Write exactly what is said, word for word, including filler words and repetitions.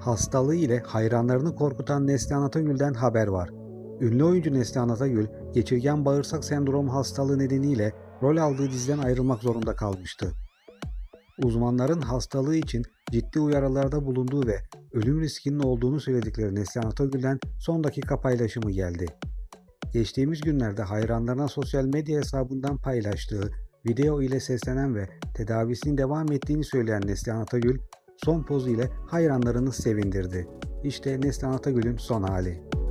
Hastalığı ile hayranlarını korkutan Neslihan Atagül'den haber var. Ünlü oyuncu Neslihan Atagül, geçirgen bağırsak sendromu hastalığı nedeniyle rol aldığı diziden ayrılmak zorunda kalmıştı. Uzmanların hastalığı için ciddi uyarılarda bulunduğu ve ölüm riskinin olduğunu söyledikleri Neslihan Atagül'den son dakika paylaşımı geldi. Geçtiğimiz günlerde hayranlarına sosyal medya hesabından paylaştığı video ile seslenen ve tedavisinin devam ettiğini söyleyen Neslihan Atagül, son pozu ile hayranlarını sevindirdi. İşte Neslihan Atagül'ün son hali.